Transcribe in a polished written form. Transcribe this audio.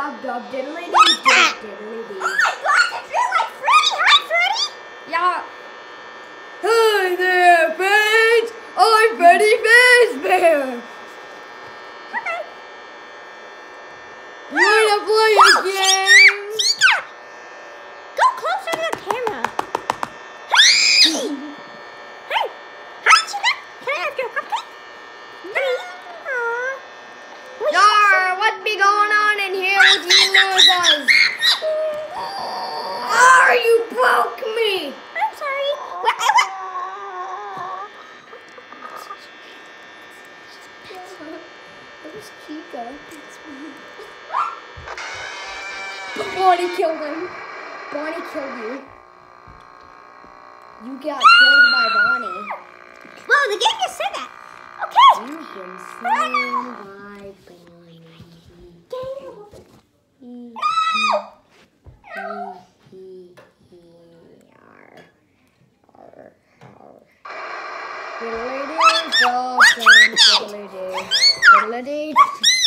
dub dub diddly dee diddly dee. Oh my gosh, it's real like Freddy. Hi, Freddy. Yeah. Hi there, friends. I'm Freddy Fazbear. Hi. You wanna play a game? Go closer to the camera. Hey. Hey. Hi, Chica. Can I have your cupcake? Yar, what be going on in here with you noses? Oh, you broke me. I'm sorry. That was Chica. Bonnie killed him. Bonnie killed you. You got killed by Bonnie. Well, the game just said that. Okay. You've been slain by Bonnie. Fiddly-dee, dog, fiddly-dee, fiddly-dee.